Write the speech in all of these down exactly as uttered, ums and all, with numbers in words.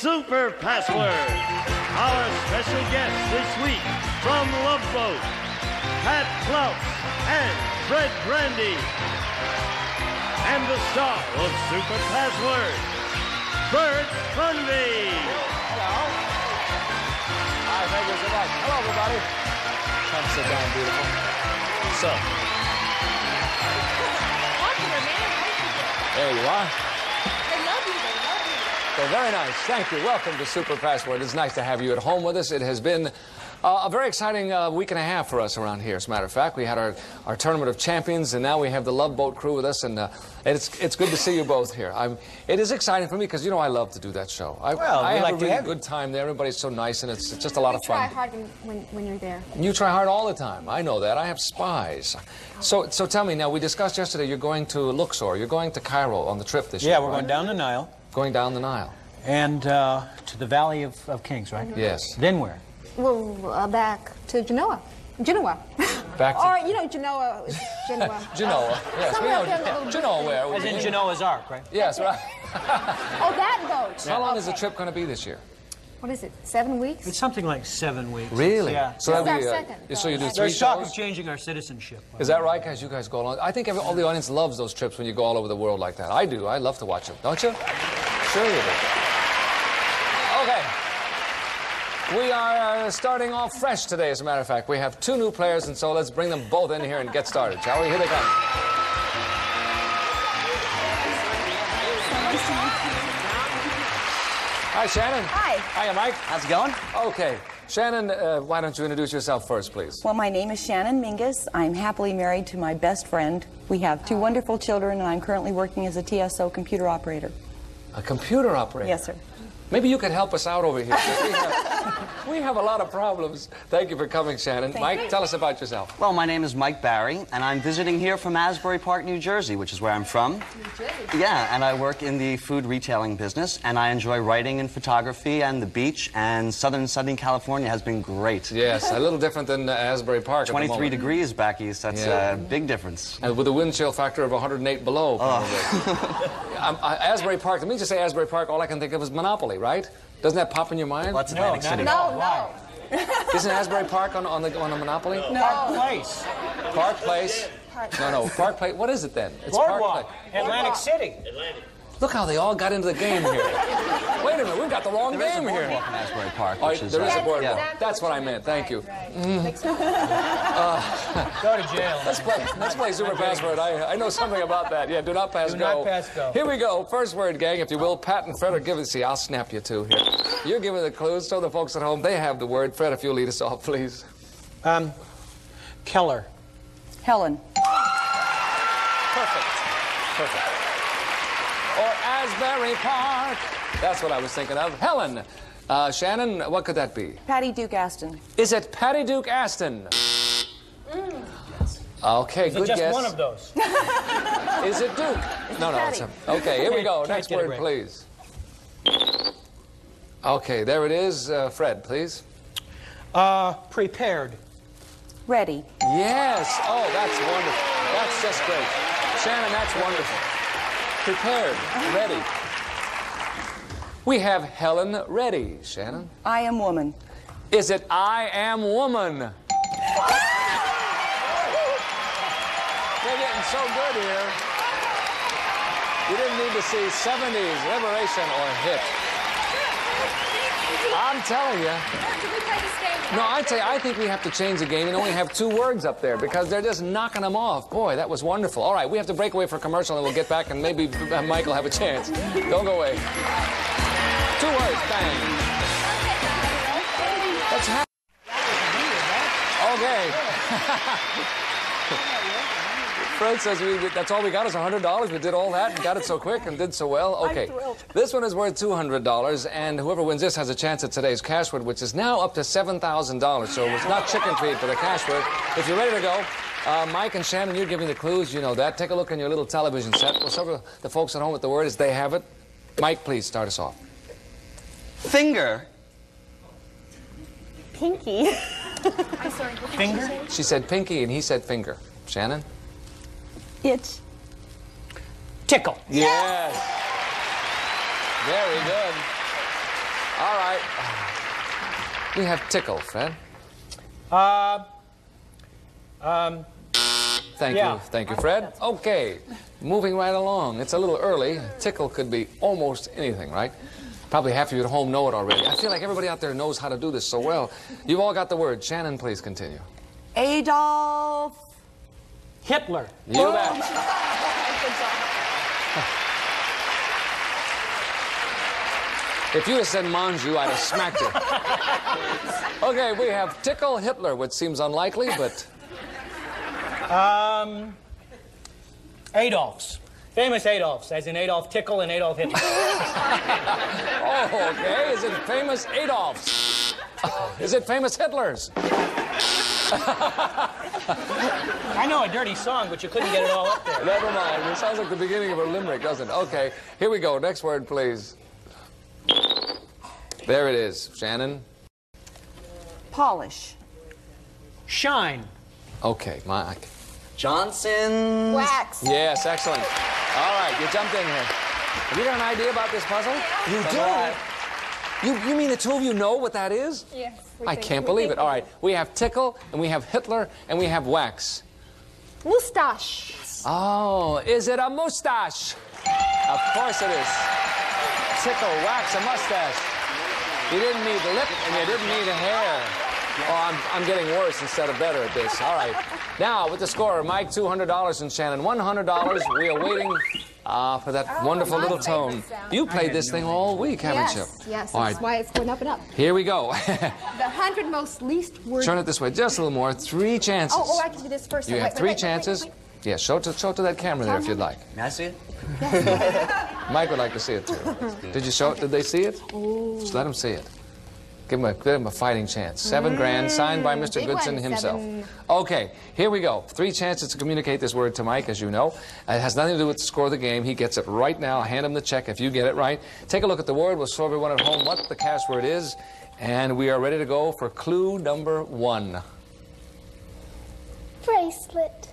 Super Password. Our special guests this week from Love Boat, Pat Klous and Bert Grandy. And the star of Super Password, Bert Convy. Hello. Hi, thank you so much. Hello, everybody. Come sit down, beautiful. So. Popular, man. There you are. They love you. They love you. So very nice. Thank you. Welcome to Super Password. It's nice to have you at home with us. It has been uh, a very exciting uh, week and a half for us around here. As a matter of fact, we had our, our Tournament of Champions, and now we have the Love Boat crew with us, and uh, it's it's good to see you both here. I'm, it is exciting for me because, you know, I love to do that show. I, well, I have like a really have good time there. Everybody's so nice, and it's, it's just a lot You of fun. try hard when, when, when you're there. You try hard all the time. I know that. I have spies. So, so tell me now, we discussed yesterday you're going to Luxor. You're going to Cairo on the trip this Yeah, year, we're right? going down the Nile. Going down the Nile. And uh, to the Valley of, of Kings, right? Mm-hmm. Yes. Then where? Well, uh, back to Genoa. Genoa. Back to... Or, you know, Genoa. Genoa. Genoa. Yes, we Somewhere know. up there in the little Genoa Greek- where? As in Genoa's Ark, right? Yes, right. Oh, that boat. How long Okay. is the trip going to be this year? What is it, seven weeks? It's something like seven weeks. Really? Yeah. So This is that'll be, our uh, second, so you do though. three There's talk shows? of changing our citizenship. Is that right, guys? You guys go along. I think every, all the audience loves those trips when you go all over the world like that. I do. I love to watch them. Don't you? Sure you do. Okay. We are uh, starting off fresh today, as a matter of fact. We have two new players, and so let's bring them both in here and get started, shall we? Here they come. Hi, Shannon. Hi. Hiya, Mike. How's it going? Okay. Shannon, uh, why don't you introduce yourself first, please? Well, my name is Shannon Mingus. I'm happily married to my best friend. We have two wonderful children, and I'm currently working as a T S O computer operator. A computer operator? Yes, sir. Maybe you could help us out over here. We have, we have a lot of problems. Thank you for coming, Shannon. Thank Mike, you. tell us about yourself. Well, my name is Mike Barry, and I'm visiting here from Asbury Park, New Jersey, which is where I'm from. New Jersey. Yeah, and I work in the food retailing business, and I enjoy writing and photography and the beach, and southern Southern California has been great. Yes, a little different than uh, Asbury Park at the twenty-three moment. degrees back east, that's Yeah. a big difference. And with a wind chill factor of one hundred eight below, probably. um, uh, Asbury Park, to me, just say Asbury Park, all I can think of is Monopoly, right? Doesn't that pop in your mind? Well, that's No, Atlantic not City. at all. No, Why? no. Isn't Asbury Park on, on, the, on the Monopoly? Park Place. Park Place? No, no, Park Place. What is it then? It's Boardwalk. Park Place. Atlantic City. Look how they all got into the game here. Wait a minute, we've got the wrong There is a game here. boardwalk in Asbury Park, Oh, which is... there is uh, a boardwalk. yeah. That's what I meant. Thank you. Go to jail. Let's play, let's play Super Password. I, I know something about that. Yeah, do not pass Do go. not pass go. Here we go. First word, gang, if you will. Pat and Fred are giving... See, I'll snap you two here. You're giving the clues, so the folks at home, they have the word. Fred, if you'll lead us off, please. Um, Keller. Helen. Perfect. Perfect. Or Asbury Park. That's what I was thinking of. Helen. Uh, Shannon, what could that be? Patty Duke Aston. Is it Patty Duke Aston? Okay, Is it good just guess. one of those? Is it Duke? No, no. It's a, okay, here we go. Can't Next get it word, right. please. Okay, there it is. Uh, Fred, please. Uh, prepared. Ready. Yes. Oh, that's wonderful. That's just great. Shannon, that's wonderful. Prepared. Ready. We have Helen ready. Shannon. I am woman. Is it I Am Woman? They're getting so good here. You didn't need to see seventies, Liberation, or Hit. I'm telling you. Did we play this game? No, I'd say I think we have to change the game and only have two words up there because they're just knocking them off. Boy, that was wonderful. All right, we have to break away for a commercial and we'll get back and maybe uh, Mike will have a chance. Don't go away. Two words, bang. That's ha- Okay. Fred says we, that's all we got is one hundred dollars. We did all that and got it so quick and did so well. Okay. This one is worth two hundred dollars, and whoever wins this has a chance at today's cash word, which is now up to seven thousand dollars. So it's not chicken feed for the cash word. If you're ready to go, uh, Mike and Shannon, you're giving the clues. You know that. Take a look on your little television set. We'll show the folks at home what the word is. They have it. Mike, please start us off. Finger. Pinky. I'm sorry. What did Finger? you say? She said pinky, and he said finger. Shannon? Itch. Tickle. Yes. Very good. All right. We have tickle, Fred. Uh, um, Thank yeah. you. Thank you, Fred. Okay. Moving right along. It's a little early. Tickle could be almost anything, right? Probably half of you at home know it already. I feel like everybody out there knows how to do this so well. You've all got the word. Shannon, please continue. Adolf. Hitler. You bet. If you had said Manju, I'd have smacked you. Okay, we have tickle Hitler, which seems unlikely, but... Um, Adolfs. Famous Adolfs, as in Adolf Tickle and Adolf Hitler. Oh, okay. Is it famous Adolfs? Is it famous Hitlers? I know a dirty song, but you couldn't get it all up there. Never mind. It sounds like the beginning of a limerick, doesn't it? Okay, here we go. Next word, please. There it is. Shannon? Polish. Shine. Okay, Mike. Johnson. Wax. Yes, excellent. All right, you jumped in here. Have you got an idea about this puzzle? You That's do? right. You, you mean the two of you know what that is? Yes. we I think- can't we believe think it. All we right, we have tickle, and we have Hitler, and we have wax. do. Mustache. Oh, is it a mustache? Of course it is. Tickle, wax, a mustache. You didn't need lip, and you didn't need hair. Oh, I'm, I'm getting worse instead of better at this. All right. Now, with the score, Mike, two hundred dollars, and Shannon, one hundred dollars. We are waiting uh, for that Oh, wonderful my little favorite tone. sound. You played this thing all week, haven't Yes, you? yes. All That's right. why it's going up and up. Here we go. The hundred most least words. Turn it this way, just a little more. Three chances. Oh, oh, I can do this first. You Wait, have wait, three wait, wait, wait, chances. wait. Yeah, show it to, show it to that camera there if you'd like. May I see it? Mike would like to see it too. Did you show it? Did they see it? Just let them see it. Give them a, give them a fighting chance. Seven grand, signed by Mister big Goodson one, himself. seven. Okay, here we go. Three chances to communicate this word to Mike, as you know. It has nothing to do with the score of the game. He gets it right now. Hand him the check if you get it right. Take a look at the word. We'll show everyone at home what the cash word is. And we are ready to go for clue number one. Bracelet.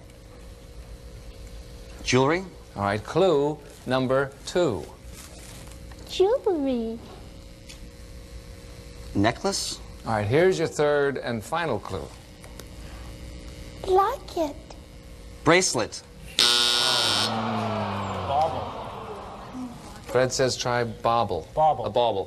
Jewelry. All right, clue number two. Jewelry. Necklace. All right, here's your third and final clue. Locket. Bracelet. Fred says try bauble. Bauble. A bauble.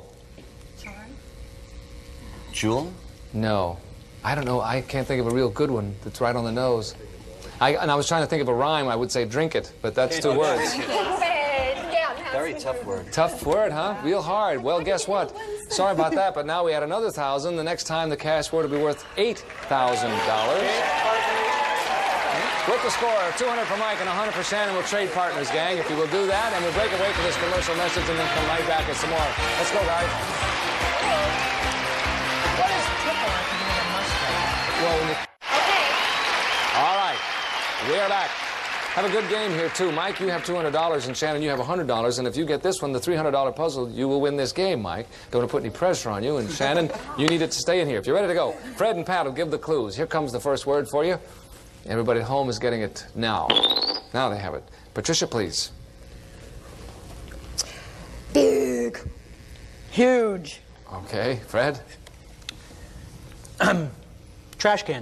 Jewel. No. I don't know. I can't think of a real good one that's right on the nose. I, and I was trying to think of a rhyme. I would say drink it, but that's two words. Very tough word. Tough word, huh? Real hard. Well, guess what? Sorry about that, but now we had another thousand. The next time the cash word will be worth eight thousand dollars. With the score of two hundred for Mike and one hundred for Shannon, we'll trade partners, gang, if you will do that. And we'll break away for this commercial message and then come right back with some more. Let's go, guys. What is tickle have to do with a mustache? Well, when you... All right. We are back. Have a good game here, too. Mike, you have two hundred dollars, and Shannon, you have one hundred dollars. And if you get this one, the three hundred dollar puzzle, you will win this game, Mike. Don't want to put any pressure on you. And Shannon, you need it to stay in here. If you're ready to go, Fred and Pat will give the clues. Here comes the first word for you. Everybody at home is getting it now. Now they have it. Patricia, please. Big. Huge. Okay. Fred? Trash can.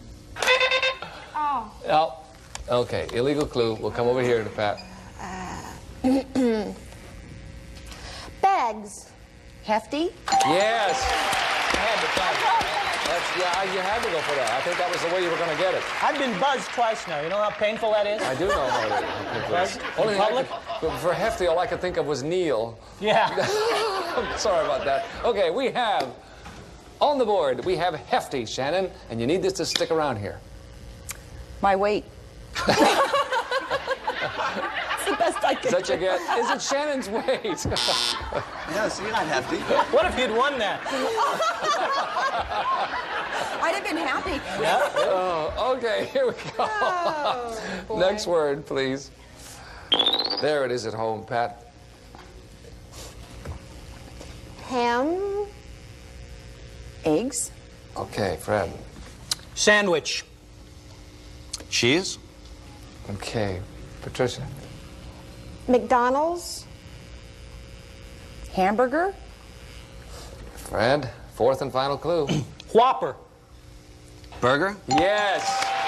Oh. Oh. Okay. Illegal clue. We'll come over here to Pat. Bags. Hefty. Yes. That's, yeah, you had to go for that. I think that was the way you were going to get it. I've been buzzed twice now. You know how painful that is? I do know how it is. Buzzed? Only In thing I public? could- for Hefty, all I could think of was Neil. Yeah. I'm sorry about that. Okay, we have on the board, we have Hefty, Shannon, and you need this to stick around here. My weight. That's the best I Is can that do. your get? Is it Shannon's weight? Yeah, so you're not hefty. What if you'd won that? I'd have been happy. Oh, okay, here we go. Oh, boy. Next word, please. There it is at home, Pat. Ham. Eggs. Okay, Fred. Sandwich. Cheese. Okay, Patricia. McDonald's. Hamburger. Fred, fourth and final clue. Whopper. Burger? Yes.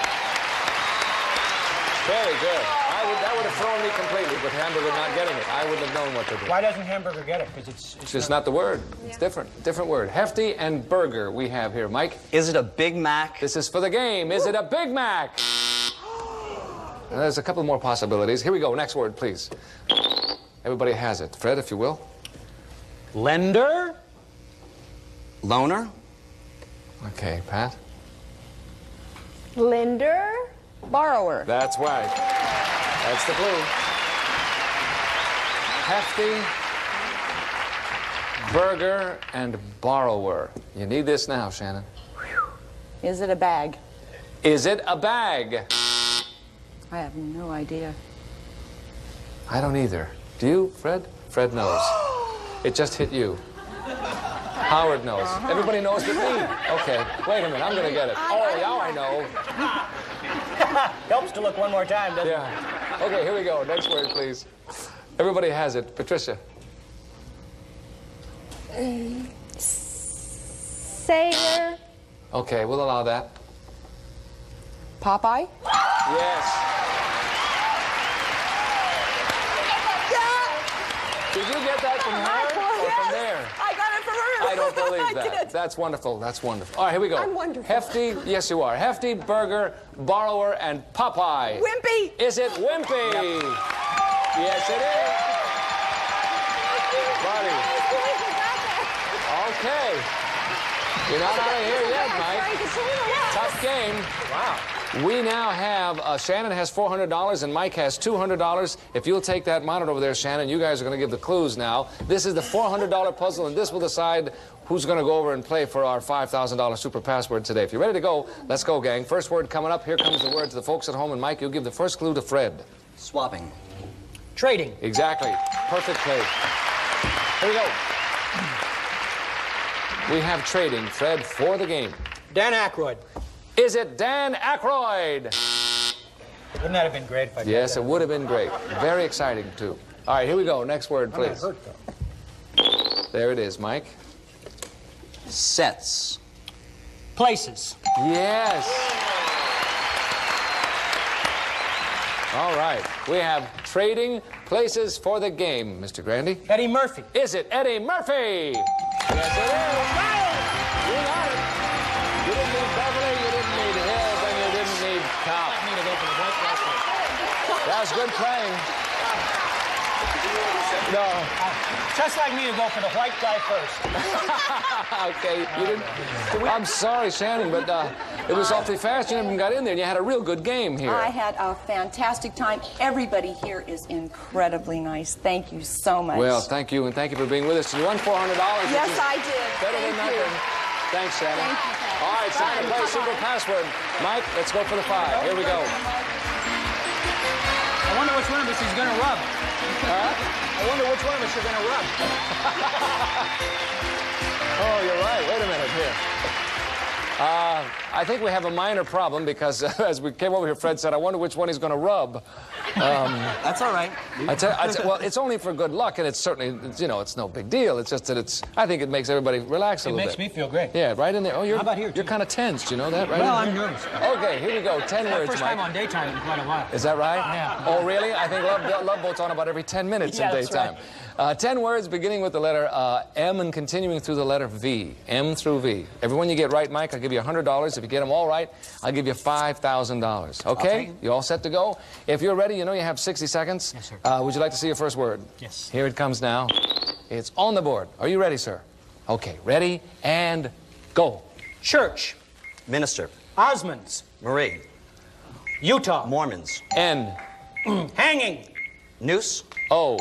Very good. I would, that would have thrown me completely with hamburger not getting it. I wouldn't have known what to do. Why doesn't hamburger get it? Because it's, It's just not the word. It's different. Different word. Hefty and burger we have here. Mike? Is it a Big Mac? This is for the game. Is it a Big Mac? There's a couple more possibilities. Here we go. Next word, please. Everybody has it. Fred, if you will. Lender. Loner? Okay, Pat? Lender. Borrower. That's right. That's the clue. Hefty, burger, and borrower. You need this now, Shannon. Is it a bag? Is it a bag? I have no idea. I don't either. Do you, Fred? Fred knows. It just hit you. Howard knows. Uh-huh. Everybody knows but me. Okay, wait a minute. I'm going to get it. Oh, now I know. Helps to look one more time, doesn't it? Yeah. Okay, here we go. Next word, please. Everybody has it. Patricia. Sailor. Okay, we'll allow that. Popeye? Yes. Did you get that from her or from there? I got it from her. I don't believe I that. did. That's wonderful. That's wonderful. All right, here we go. I'm wonderful. Hefty, yes you are. Hefty, burger, borrower, and Popeye. Wimpy. Is it Wimpy? Yes, it is. Buddy. Okay. You're not out of here yet, Mike. Tough game. Wow. We now have, uh, Shannon has four hundred dollars and Mike has two hundred dollars. If you'll take that monitor over there, Shannon, you guys are going to give the clues now. This is the four hundred dollar puzzle, and this will decide who's going to go over and play for our five thousand dollar super password today. If you're ready to go, let's go, gang. First word coming up. Here comes the word to the folks at home, and Mike, you'll give the first clue to Fred. Swapping. Trading. Exactly. Perfect play. Here we go. We have trading, Fred, for the game. Dan Aykroyd. Is it Dan Aykroyd? Wouldn't that have been great if I did Yes, that? it would have been great. Very exciting, too. All right, here we go. Next word, I'm not please. hurt, though. There it is, Mike. Sets. Places. Yes. All right. We have trading places for the game, Mister Grandy. Eddie Murphy. Is it Eddie Murphy? Yes, it is. You got it. You didn't need Beverly, you didn't need Hills, and you didn't need Cow. Me to go for the white guy. That was good playing. No. Just like me to go for the white guy first. Okay, you didn't. I'm sorry, Shannon, but uh, it was awfully fast. You never even got in there, and you had a real good game here. I had a fantastic time. Everybody here is incredibly nice. Thank you so much. Well, thank you, and thank you for being with us. You won four hundred dollars. Yes, which is I did. Better Thank than you. nothing. Thanks, Shannon. Thank you, Pat. All right, it's time to Bye. play Super Password. Mike, let's go for the five. Here we go. I wonder which one of us is going to rub. I wonder which one of us you're going to rub. Oh, you're right. Wait a minute here. Uh, I think we have a minor problem because uh, as we came over here, Fred said, I wonder which one he's going to rub. Um, That's all right. I tell, I tell, well, it's only for good luck, and it's certainly, it's, you know, it's no big deal. It's just that it's, I think it makes everybody relax a It little makes bit. me feel great. Yeah, right in there. Oh, you're, How about here, you're too? kind of tense, you know that, right? Well, in I'm there? nervous. Okay, here we go. Ten My words, first Mike. time on daytime in quite a while. Is that right? Yeah. Oh, really? I think Love, Love Boat's on about every ten minutes Yeah, in that's daytime. right. Uh, ten words beginning with the letter uh, M and continuing through the letter V. M through V. Every one you get right, Mike, I'll give you one hundred dollars. If you get them all right, I'll give you five thousand dollars. Okay? take it. You all set to go? If you're ready, you know you have sixty seconds. Yes, sir. Uh, would you like to see your first word? Yes. Here it comes now. It's on the board. Are you ready, sir? Okay, ready and go. Church. Minister. Osmonds. Marie. Utah. Mormons. N. Hanging. Noose. O.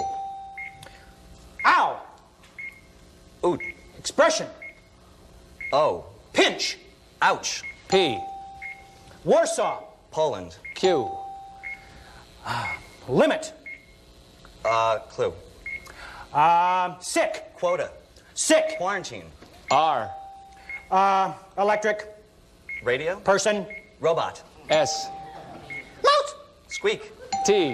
Ow. Oot. Expression. O. Pinch. Ouch. P. Warsaw. Poland. Q. Limit. Uh, clue. Um, sick. Quota. Sick. Quarantine. R. Uh, electric. Radio. Person. Robot. S. Mouse. Squeak. T.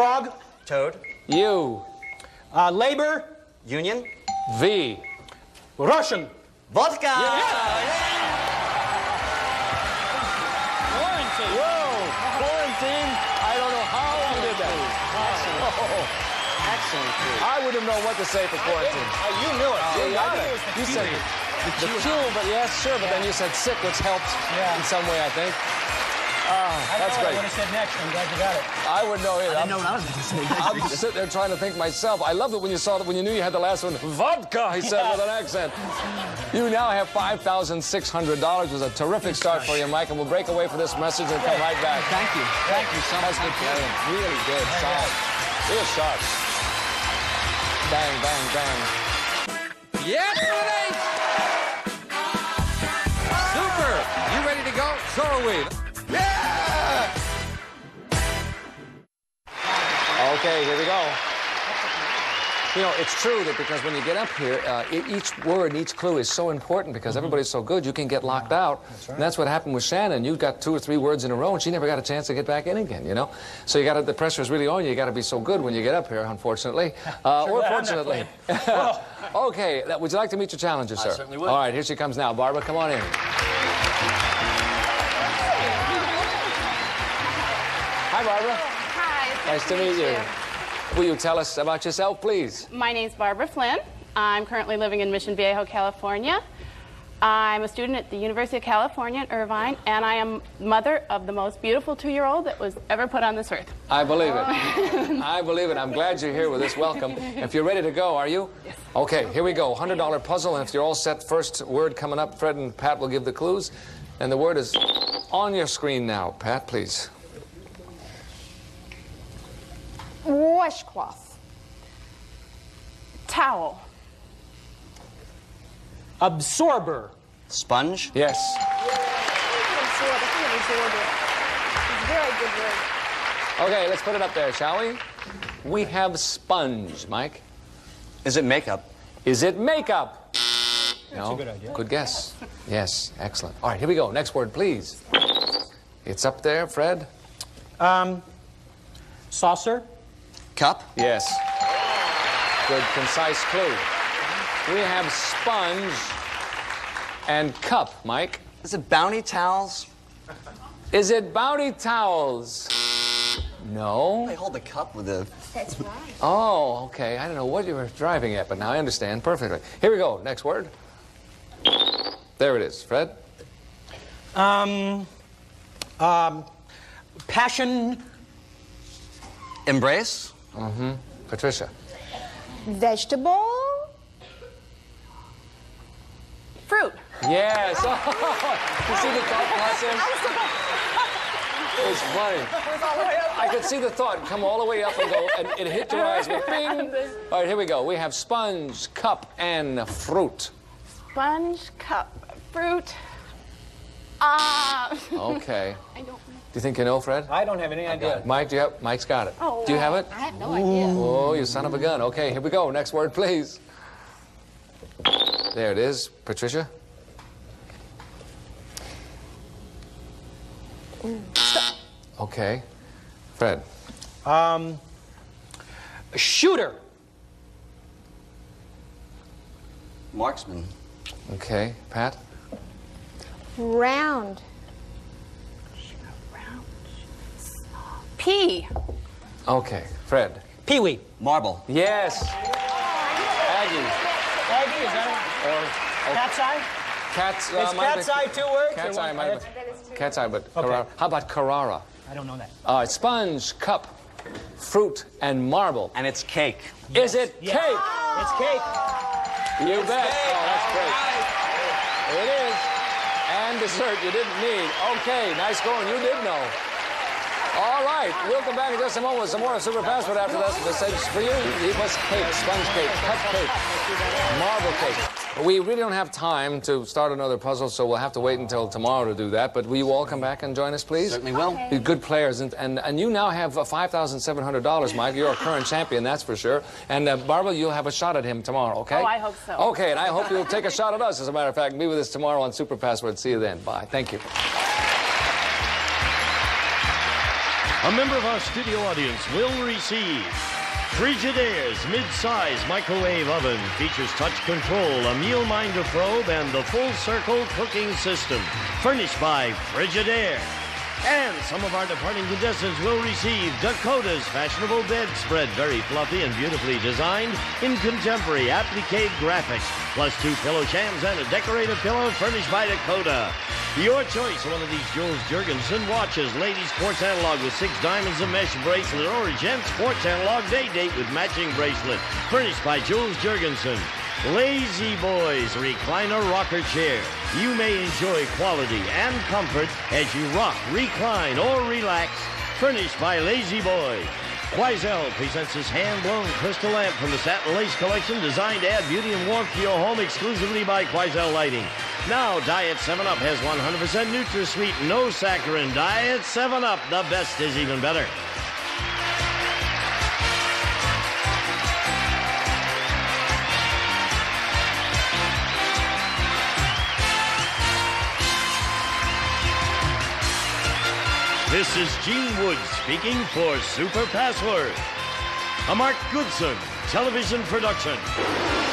Frog. Toad. U. Uh, labor. Union. V. Russian. Vodka! Quarantine. Whoa! Quarantine? I don't know how you did that. Oh, Excellent clue. I wouldn't know what to say for quarantine. Oh, you knew it. You See, got I it. knew was the You said Q. the Q, but yes, sure, but then you said sick, which helped Yeah. in some way, I think. Ah, I that's know what I great. would have said next. I'm glad you got it. I would know it. I I'm, know what I was going to say. I'm just sitting there trying to think myself. I loved it when you saw that, when you knew you had the last one. Vodka, he said Yeah. with an accent. You now have five thousand six hundred dollars. It was a terrific start for you, Mike, and we'll break away for this message and come right back. Thank you. Thank you so much. That's good playing. Really good. Solid. Real sharp. Bang, bang, bang. Yes, it Super! You ready to go? So are we. Yeah! Okay, here we go. You know, it's true that because when you get up here, uh, e- each word and each clue is so important because everybody's so good, you can get locked out. That's right. And that's what happened with Shannon. You got two or three words in a row, and she never got a chance to get back in again, you know? So you got to, the pressure's really on you. You got to be so good when you get up here, unfortunately. Uh, Sure or glad I'm not fortunately. Okay, that- would you like to meet your challenger, sir? I certainly would. All right, here she comes now. Barbara, come on in. Hi, Barbara. Hi. Nice to meet you. Will you tell us about yourself, please? My name's Barbara Flynn. I'm currently living in Mission Viejo, California. I'm a student at the University of California in Irvine, and I am mother of the most beautiful two-year-old that was ever put on this earth. I believe it. I believe it. I'm glad you're here with us. Welcome. If you're ready to go, are you? Yes. Okay, here we go. one hundred dollar puzzle, and if you're all set, first word coming up, Fred and Pat will give the clues. And the word is on your screen now. Pat, please. Washcloth. Towel. Absorber. Sponge? Yes. Absorb. I think absorb it. It's a very good word. Okay, let's put it up there, shall we? We have sponge, Mike. Is it makeup? Is it makeup? No. a good idea. Good guess. Yes, excellent. All right, here we go. Next word, please. It's up there, Fred. Um, saucer. Cup? Yes. Good, concise clue. We have sponge and cup, Mike. Is it Bounty towels? Is it Bounty towels? No. They hold the cup with a... That's right. Oh, okay. I don't know what you were driving at, but now I understand perfectly. Here we go. Next word. There it is. Fred? Um, um, passion. Embrace? Mm-hmm. Patricia? Vegetable. Fruit. Yes. You see the thought process? It was funny. I could see the thought come all the way up and go, and it hit your eyes with bing. All right, here we go. We have sponge, cup, and fruit. Sponge, cup, fruit. Ah. Okay. I don't know. Do you think you know, Fred? I don't have any idea. Mike, do you have? Mike's got it. Oh, do you have it? I have no idea. Oh, you son of a gun. Okay, here we go. Next word, please. There it is. Patricia? Okay. Fred? Um, shooter. Marksman? Okay. Pat? Round. Pea. Okay. Fred? Pee-wee. Marble? Yes. Aggie. Aggie, is that Or a cat's eye? cat's... Uh, Is might cat's be- eye two words? Cat's or eye one? might have been. Cat's eye, but Carrara. How about Carrara? I don't know that. All right. Sponge, cup, fruit, and marble. And it's cake. Is it Yes. cake? It's cake. You bet. cake. Oh, that's great. It is. And dessert you didn't need. Okay, nice going. You did know. All right, we'll come back in just a moment with some more Super Password after this message for you. It was cake, sponge cake, cupcake, marble cake. We really don't have time to start another puzzle, so we'll have to wait until tomorrow to do that. But will you all come back and join us, please? Certainly will. You're good players, and, and, and you now have uh, five thousand seven hundred dollars, Mike. You're a current champion, that's for sure. And uh, Barbara, you'll have a shot at him tomorrow, okay? Oh, I hope so. Okay, and I hope you'll take a shot at us, as a matter of fact. Be with us tomorrow on Super Password. See you then. Bye. Thank you. A member of our studio audience will receive Frigidaire's mid-size microwave oven features touch control, a meal minder probe, and the full circle cooking system, furnished by Frigidaire. And some of our departing contestants will receive Dakota's fashionable bedspread, very fluffy and beautifully designed in contemporary applique graphics, plus two pillow shams and a decorative pillow furnished by Dakota. Your choice of one of these Jules Jurgensen watches, ladies quartz analog with six diamonds and mesh bracelet, or gents quartz analog day date with matching bracelet, furnished by Jules Jurgensen. Lazy Boy's recliner rocker chair. You may enjoy quality and comfort as you rock, recline, or relax. Furnished by Lazy Boy. Quoizel presents his hand-blown crystal lamp from the Satin Lace collection, designed to add beauty and warmth to your home exclusively by Quoizel Lighting. Now, Diet seven up has one hundred percent NutraSweet, no saccharin. Diet seven up, the best is even better. This is Gene Woods speaking for Super Password, a Mark Goodson television production.